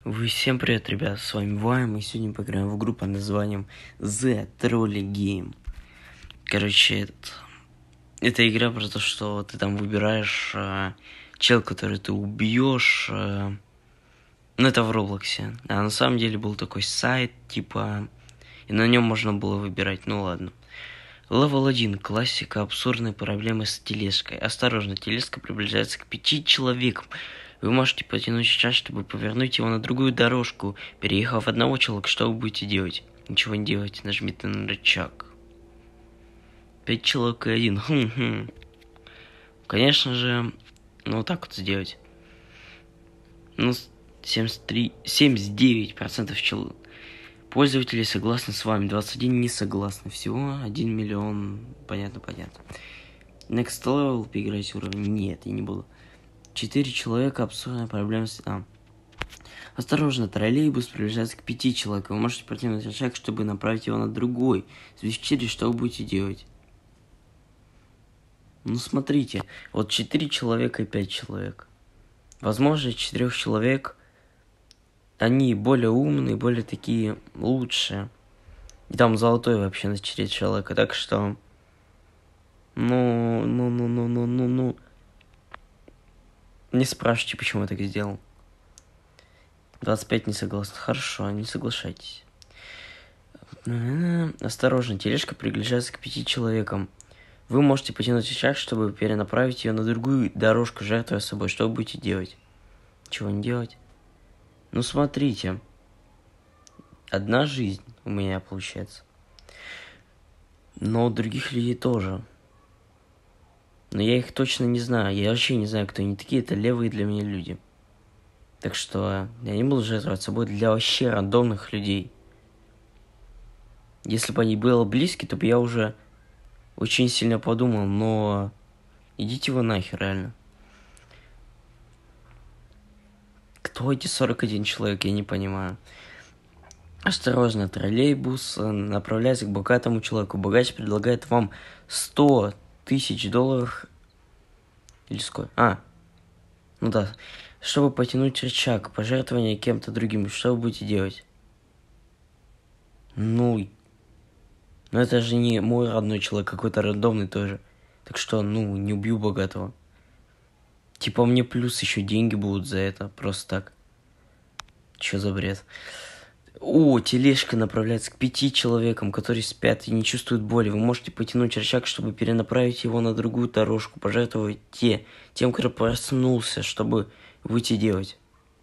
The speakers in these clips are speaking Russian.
Всем привет, ребят, с вами Вайм, и сегодня поиграем в игру под названием The Trolley Game. Короче, это игра про то, что ты там выбираешь чел, который ты убьешь. Это в Роблоксе. А на самом деле был такой сайт, типа, и на нем можно было выбирать, ну ладно. Левел 1. Классика. Абсурдные проблемы с тележкой. Осторожно, тележка приближается к 5 человекам. Вы можете потянуть сейчас, чтобы повернуть его на другую дорожку. Переехав одного человека, что вы будете делать? Ничего не делайте, нажмите на рычаг. 5 человек и один. Конечно же, вот так вот сделать. 79% пользователей согласны с вами, 21 не согласны. Всего 1 миллион. Понятно. Next level, поиграть уровень? Нет, я не буду. 4 человека, абсурдная проблема с... Осторожно, троллейбус приближается к 5 человекам. Вы можете протянуть рычаг, чтобы направить его на другой. С 4 что вы будете делать? Смотрите, вот 4 человека и 5 человек. Возможно, 4 человек, они более умные, более такие лучшие. И там золотой вообще на 4 человека, так что... Не спрашивайте, почему я так сделал. 25 не согласны. Хорошо, не соглашайтесь. Осторожно, тележка приближается к 5 человекам. Вы можете потянуть рычаг, чтобы перенаправить ее на другую дорожку, жертвуя собой. Что вы будете делать? Чего не делать? Смотрите. Одна жизнь у меня получается. Но у других людей тоже. Но я их точно не знаю. Я вообще не знаю, кто они такие. Это левые для меня люди. Так что я не буду жертвовать собой для вообще рандомных людей. Если бы они были близки, то бы я уже очень сильно подумал, но идите вы нахер, реально. Кто эти 41 человек, я не понимаю. Осторожно, троллейбус направляется к богатому человеку. Богач предлагает вам 100 тысяч долларов. Или сколько? Чтобы потянуть рычаг, пожертвование кем-то другим, что вы будете делать? Это же не мой родной человек, какой-то рандомный тоже. Так что, не убью богатого. Типа мне плюс еще деньги будут за это, просто так. Че за бред? Тележка направляется к 5 человекам, которые спят и не чувствуют боли. Вы можете потянуть рычаг, чтобы перенаправить его на другую дорожку, пожертвовать тем, кто проснулся, чтобы выйти делать.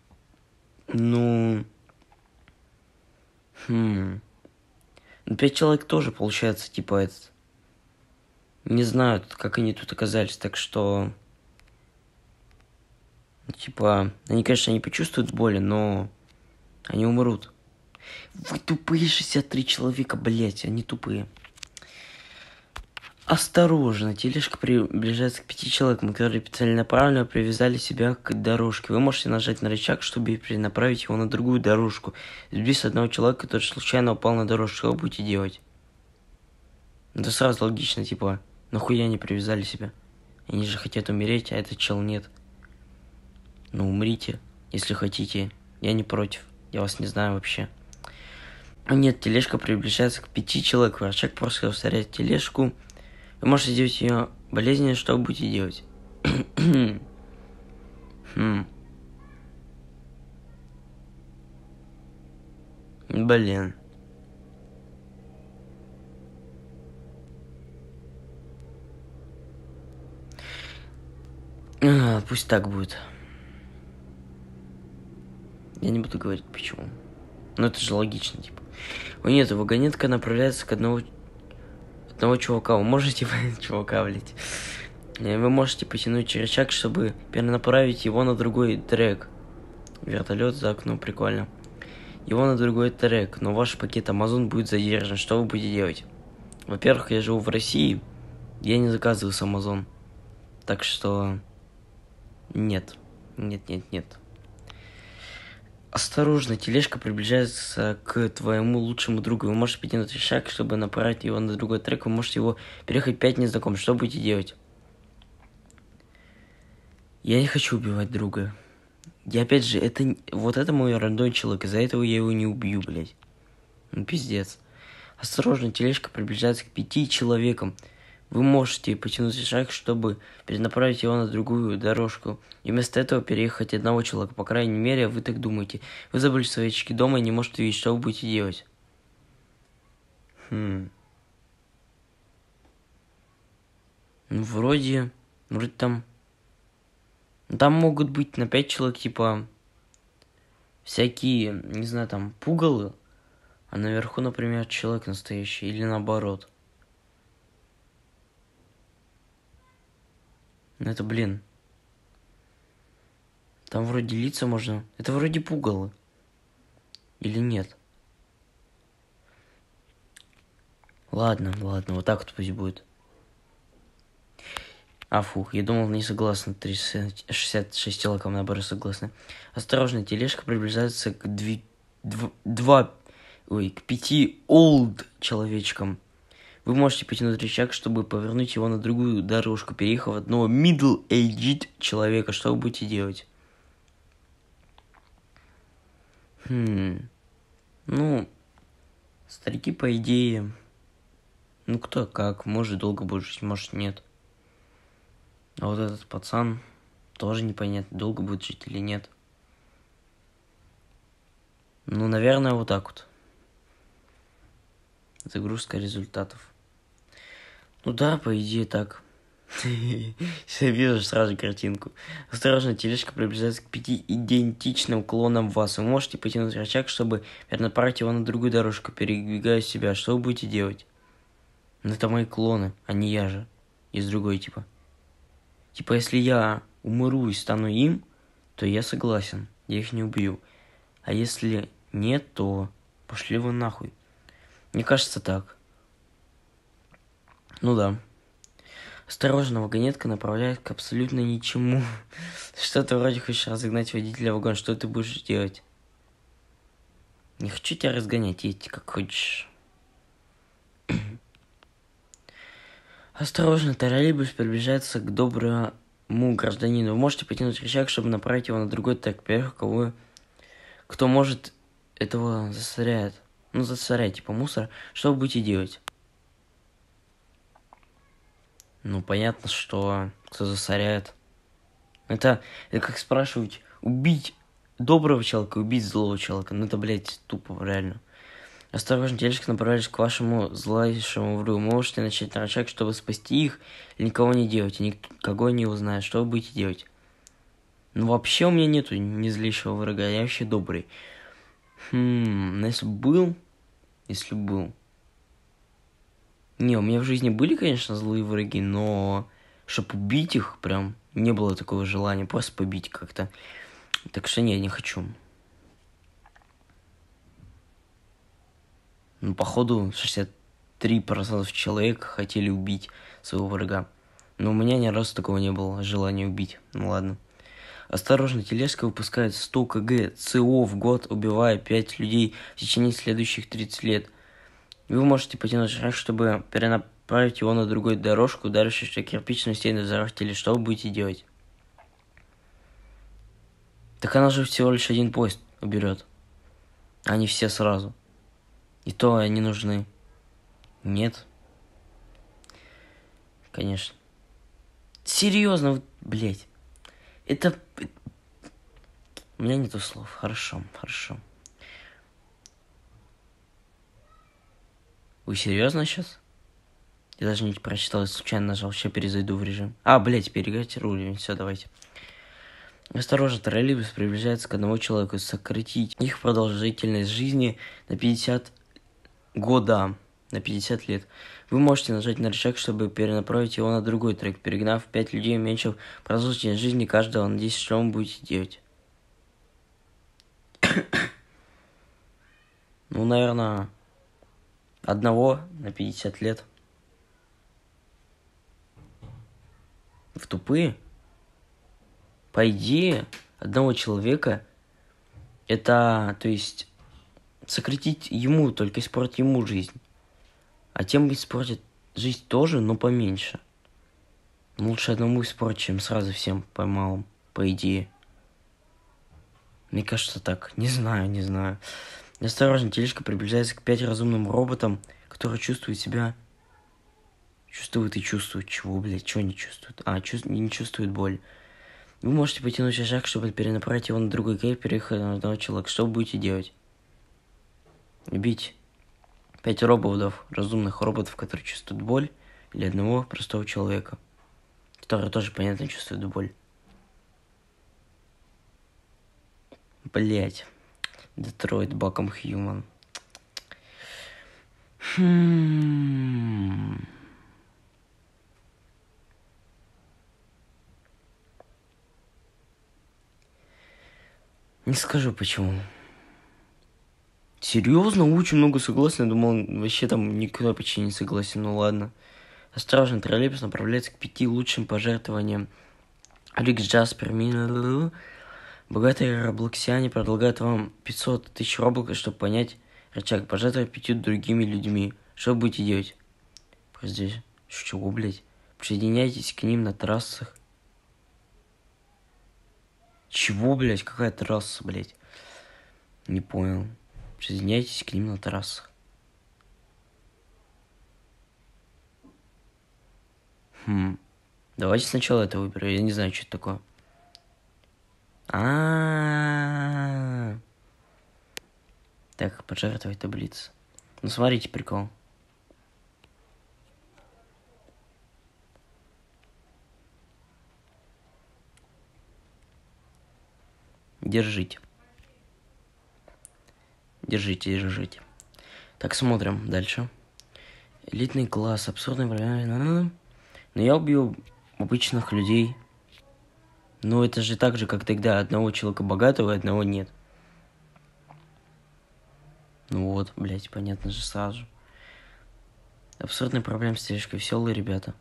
5 человек тоже, получается, типа, не знаю, как они тут оказались, так что... они, конечно, не почувствуют боли, но они умрут. Вы тупые 63 человека, блять, они тупые. Осторожно, тележка приближается к 5 человекам, которые целенаправленно привязали себя к дорожке. Вы можете нажать на рычаг, чтобы перенаправить его на другую дорожку. Сбив одного человека, который случайно упал на дорожку. Что вы будете делать? Это сразу логично, типа, нахуя они привязали себя? Они же хотят умереть, а этот чел нет. Умрите, если хотите. Я не против. Я вас не знаю вообще. Нет, тележка приближается к 5 человекам. Рычаг просто ускоряет тележку. Вы можете сделать ее болезненной, что вы будете делать? Блин. Пусть так будет. Я не буду говорить почему. Это же логично, типа. Нет, вагонетка направляется к одного чувака. Вы можете чувака, блять. Вы можете потянуть рычаг, чтобы перенаправить его на другой трек. Вертолет за окном, прикольно. Его на другой трек, но ваш пакет Amazon будет задержан. Что вы будете делать? Во-первых, я живу в России. Я не заказываю с Amazon. Так что... Нет. Осторожно, тележка приближается к твоему лучшему другу. Вы можете потянуть рычаг, чтобы направить его на другой трек. Вы можете его переехать 5 незнакомых. Что будете делать? Я не хочу убивать друга. Я опять же, вот это мой родной человек, из-за этого я его не убью, блядь. Ну, пиздец. Осторожно, тележка приближается к 5 человекам. Вы можете потянуть шаг, чтобы перенаправить его на другую дорожку. И вместо этого переехать одного человека. По крайней мере, вы так думаете. Вы забыли свои очки дома и не можете видеть, что вы будете делать. Ну, вроде там... Там могут быть на 5 человек, типа, всякие, не знаю, там, пугалы. А наверху, например, человек настоящий. Или наоборот. Ну, это, блин. Там вроде лица можно... Это вроде пугало. Или нет? Ладно, вот так вот пусть будет. Фух, я думал, не согласны. 366 человекам наоборот согласны. Осторожно, тележка приближается к 5 олд человечкам. Вы можете потянуть рычаг, чтобы повернуть его на другую дорожку, переехав одного middle-aged человека. Что вы будете делать? Ну, старики, по идее... Ну, кто как. Может, долго будет жить, может, нет. А вот этот пацан тоже непонятно, долго будет жить или нет. Ну, наверное, вот так вот. Загрузка результатов. Ну да, по идее так. Я вижу сразу картинку. Осторожно, тележка приближается к 5 идентичным клонам вас. Вы можете потянуть рычаг, чтобы перенаправить его на другую дорожку, передвигая себя. Что вы будете делать? Ну, это мои клоны, а не я же. Из другой типа. Типа, если я умру и стану им, то я согласен. Я их не убью. А если нет, то пошли вы нахуй. Мне кажется так. Ну да. Осторожно, вагонетка направляет к абсолютно ничему. Что ты вроде хочешь разогнать водителя в вагон. Что ты будешь делать? Не хочу тебя разгонять, едь как хочешь. Осторожно, троллейбус приближается к доброму гражданину. Вы можете потянуть рычаг, чтобы направить его на другой трек. Первых, кто может этого засоряет. Ну, засорять, типа мусор. Что вы будете делать? Ну, понятно, что кто засоряет. Это как спрашивать, убить доброго человека, убить злого человека. Ну, это, блядь, тупо, реально. Осторожно, тележка направились к вашему злейшему врагу. Можете начать на рычаг, чтобы спасти их, или никого не делать, и никого не узнает. Что вы будете делать? Ну, вообще у меня нету ни злейшего врага, я вообще добрый. Ну, если был... Не, у меня в жизни были, конечно, злые враги, но... Чтоб убить их, прям, не было такого желания. Просто побить как-то. Так что не хочу. Ну, походу, 63% человек хотели убить своего врага. Но у меня ни разу такого не было желания убить. Ну ладно. Осторожно, тележка выпускает 100 кг СО в год, убивая 5 людей в течение следующих 30 лет. Вы можете потянуть шаг, чтобы перенаправить его на другую дорожку, ударившись о кирпичную стену взорвать, или что вы будете делать? Так она же всего лишь один поезд уберет. А не все сразу. И то они нужны. Нет. Конечно. Серьезно, блять. Это... У меня нету слов. Хорошо. Вы серьезно сейчас? Я даже не прочитал, случайно нажал. Сейчас перезайду в режим. Блять, переиграйте руль. Все, давайте. Осторожно, троллейбус приближается к одному человеку. Сократить их продолжительность жизни на 50 года. На 50 лет. Вы можете нажать на рычаг, чтобы перенаправить его на другой трек, перегнав 5 людей, уменьшив продолжительность жизни каждого на 10, что вы будете делать? Ну, наверное, одного на 50 лет. В тупые? По идее, одного человека это, то есть, сократить ему, только испортить ему жизнь. А тем испортит жизнь тоже, но поменьше. Лучше одному испортить, чем сразу всем по малому, по идее. Мне кажется так. Не знаю, не знаю. Осторожно, тележка приближается к 5 разумным роботам, которые чувствуют себя... Чувствуют и чувствуют. Чего, блядь? Чего не чувствуют? Не чувствуют боль. Вы можете потянуть шаг, чтобы перенаправить его на другой кейп, переехать на одного человека. Что вы будете делать? Убить 5 роботов, разумных роботов, которые чувствуют боль, или одного простого человека, который тоже, понятно, чувствует боль. Блять. Детройт, Become Human. Не скажу почему. Серьезно, очень много согласен. Я думал, вообще там никто почти не согласен. Ну ладно. Осторожно, троллейбус направляется к 5 лучшим пожертвованиям. Рикс Джаспер, богатые роблоксиане предлагают вам 500 тысяч роблоков, чтобы понять рычаг. Пожертвовать 5 другими людьми. Что вы будете делать? Здесь. Чего, блядь? Присоединяйтесь к ним на трассах. Чего, блядь? Какая трасса, блядь? Не понял. Присоединяйтесь к ним на трассах. Давайте сначала это выберем. Я не знаю, что это такое. Так, пожертвовать таблицы. Ну, смотрите, прикол. Держите. Держите. Так, смотрим дальше. Элитный класс, абсурдный проблема. Но я убью обычных людей. Но это же так же, как тогда. Одного человека богатого, одного нет. Ну вот, блядь, понятно же сразу же. Абсурдная проблема с тележкой. Веселые ребята.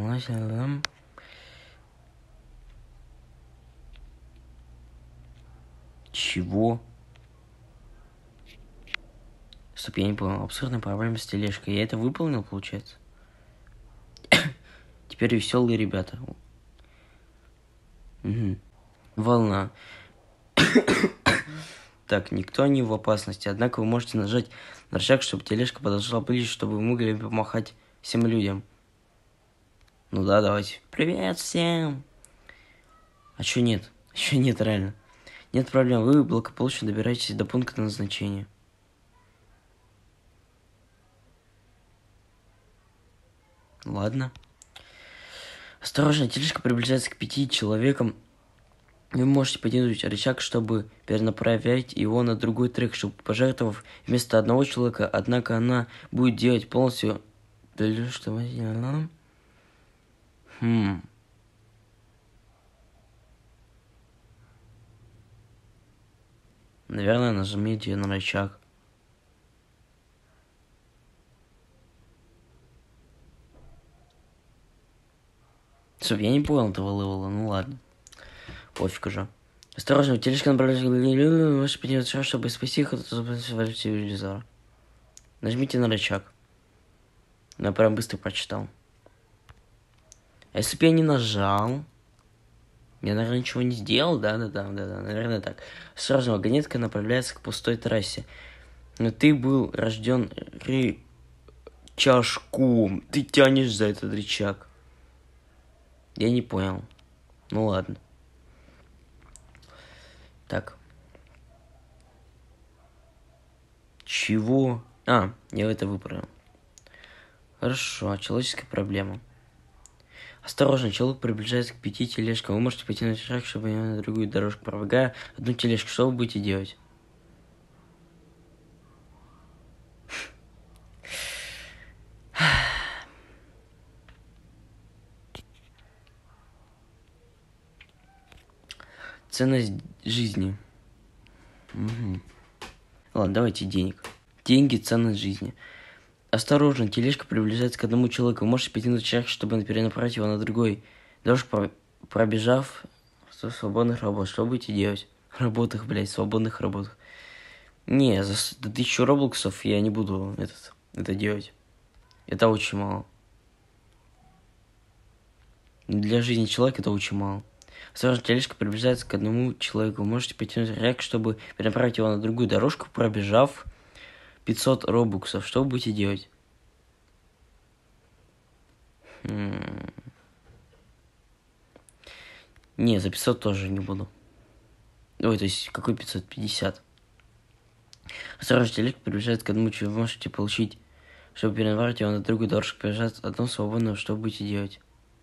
Чего? Стоп, я не понял. Абсурдная проблема с тележкой. Я это выполнил, получается? Теперь веселые ребята. Угу. Волна. Так, никто не в опасности. Однако вы можете нажать на рычаг, чтобы тележка подошла ближе, чтобы вы могли помахать всем людям. Ну да, давайте. Привет всем! А чё нет? Еще нет, реально. Нет проблем, вы благополучно добираетесь до пункта назначения. Ладно. Осторожно, тележка приближается к 5 человекам. Вы можете потянуть рычаг, чтобы перенаправить его на другой трек, чтобы пожертвовав вместо одного человека, однако она будет делать полностью... Наверное, нажмите на рычаг. Стоп, я не понял этого левела, ну ладно. Пофиг уже. Осторожно, тележка направляется, можете поднять шаг, чтобы спасти их от цивилизатора. Нажмите на рычаг. Я прям быстро прочитал. А если бы я не нажал, я, наверное, ничего не сделал, да, наверное, так. Осторожно, вагонетка направляется к пустой трассе. Но ты был рожден рычажком. Ты тянешь за этот рычаг. Я не понял. Ну ладно. Так. Чего? Я это выправил. Хорошо, человеческая проблема. Осторожно, человек приближается к 5 тележкам. Вы можете потянуть шаг, чтобы на другую дорожку, пробегая одну тележку. Что вы будете делать? Ценность жизни. Угу. Ладно, давайте денег. Деньги, ценность жизни. Осторожно, тележка приближается к одному человеку. Вы можете потянуть шаг, чтобы перенаправить его на другой. Дорожку пробежав в свободных работ. Что будете делать? Работах, блядь, свободных работах. Не, за 1000 роблоксов я не буду это делать. Это очень мало. Для жизни человека это очень мало. Осторожно, тележка приближается к одному человеку. Вы можете потянуть ряк, чтобы перенаправить его на другую дорожку, пробежав 500 робуксов. Что вы будете делать? Не, за 500 тоже не буду. Ой, то есть, какой 550? Осторожно, тележка приближается к одному человеку. Вы можете получить, чтобы перенаправить его на другую дорожку, пробежать одну свободную. Что вы будете делать?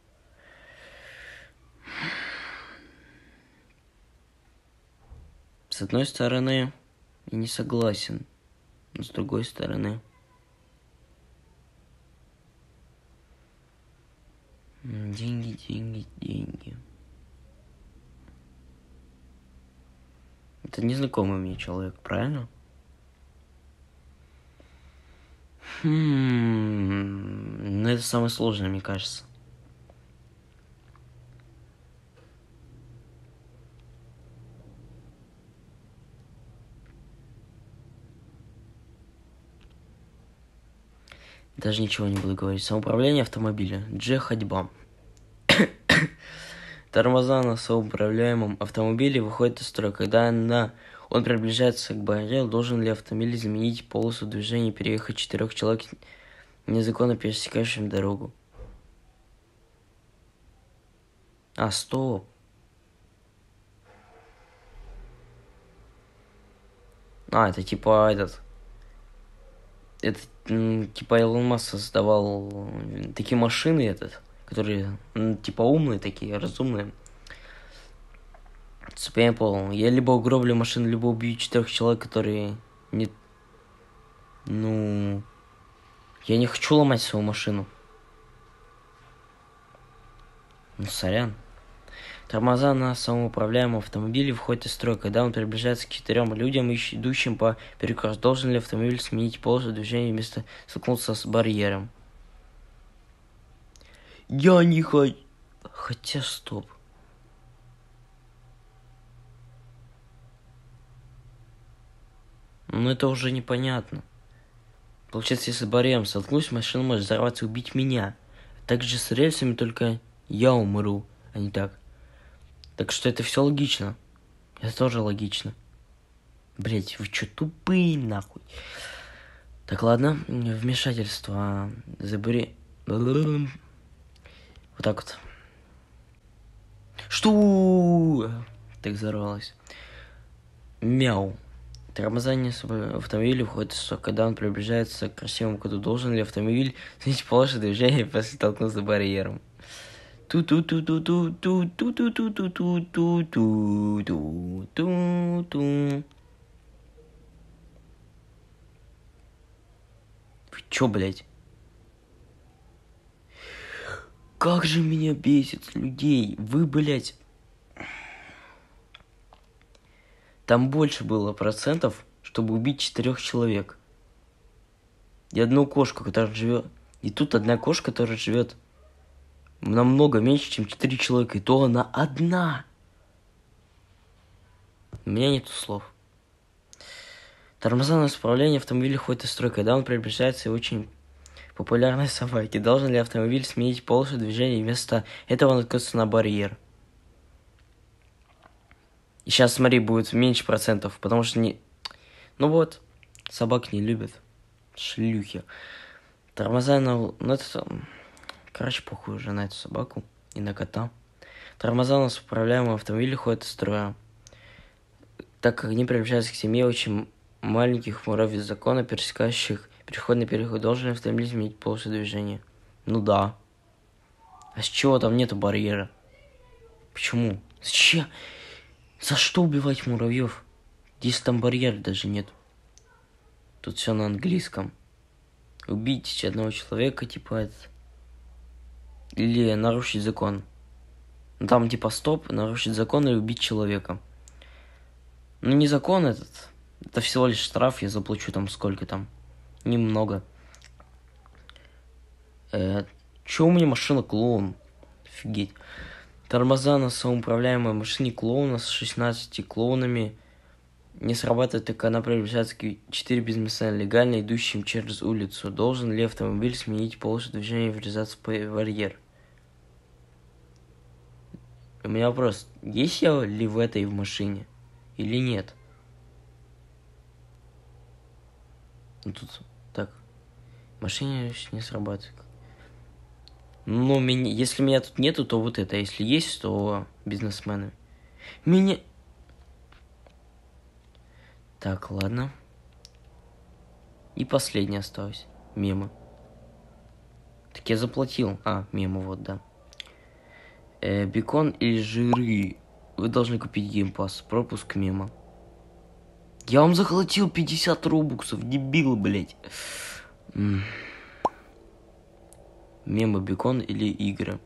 С одной стороны, я не согласен. Но с другой стороны... Деньги, деньги, деньги. Это незнакомый мне человек, правильно? Ну, это самое сложное, мне кажется. Даже ничего не буду говорить. Самоуправление автомобиля. Ходьба. Тормоза на самоуправляемом автомобиле выходят из строя. Когда он приближается к барьеру, должен ли автомобиль изменить полосу движения и переехать 4 человек, незаконно пересекающим дорогу? Стоп. Это типа Это типа Илон Маск создавал такие машины, которые типа умные такие, разумные. Я понял. Я либо угроблю машину, либо убью 4 человек, которые не... Я не хочу ломать свою машину. Сорян. Тормоза на самоуправляемом автомобиле выходят из строя, когда он приближается к 4 людям, идущим по перекрестку. Должен ли автомобиль сменить полосу движения вместо столкнуться с барьером? Я не хочу... Хотя, стоп. Это уже непонятно. Получается, если с барьером столкнусь, машина может взорваться и убить меня. Так же с рельсами, только я умру, а не так. Так что это все логично. Это тоже логично. Блять, вы что, тупые, нахуй? Так, ладно. Вмешательство. Забери. Вот так вот. Что? Так взорвалось. Мяу. Тормозание автомобиля входит в срок, когда он приближается к красивому коду. Должен ли автомобиль сменить полосу движения после столкнуться с барьером? Вы чё, блядь? Как же меня бесит людей. Вы, блядь... Там больше было процентов, чтобы убить 4 человек. И одну кошку, которая живет... И тут одна кошка, которая живет намного меньше, чем 4 человека. И то она одна. У меня нету слов. Тормоза на управление автомобиля ходит из строя, когда он приближается и очень популярной собаки. Должен ли автомобиль сменить полосу движения и вместо этого наткнуться на барьер? И сейчас, смотри, будет меньше процентов, потому что не... собак не любят. Шлюхи. Тормоза на... Короче, похуй уже на эту собаку и на кота. Тормоза на управляемом автомобиле ходят из строя. Так как они приближаются к семье очень маленьких муравьев закона, пересекающих переходный переход, должен ли автомобиль изменить полосу движения? Да. А с чего там нету барьера? Почему? Зачем? За что убивать муравьев? Если там барьера даже нет. Тут все на английском. Убить одного человека, типа, или нарушить закон. Там типа стоп, нарушить закон или убить человека. Не закон этот. Это всего лишь штраф, я заплачу там сколько там. Немного. Чё у меня машина клоун? Офигеть. Тормоза на самоуправляемой машине клоуна с 16 клоунами не срабатывает, так она приближается к 4 бизнесмена, легально идущим через улицу. Должен ли автомобиль сменить полосу движения и врезаться в барьер? У меня вопрос, есть я ли в этой в машине или нет? Ну тут, так, в машине не срабатывает. Ну, если меня тут нету, то вот это. Если есть, то бизнесмены. Меня... Так, ладно. И последнее осталось. Мемы. Так я заплатил. Мемы, вот, да. Бекон или жиры? Вы должны купить геймпасс. Пропуск мема. Я вам заплатил 50 робуксов, дебил, блять. Мемы, бекон или игры?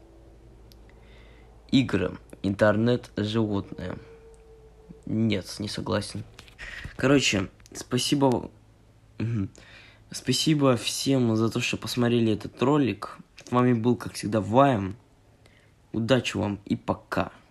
Игры. Интернет, животное. Нет, не согласен. Короче, спасибо. Спасибо всем за то, что посмотрели этот ролик. С вами был, как всегда, Вайм. Удачи вам и пока.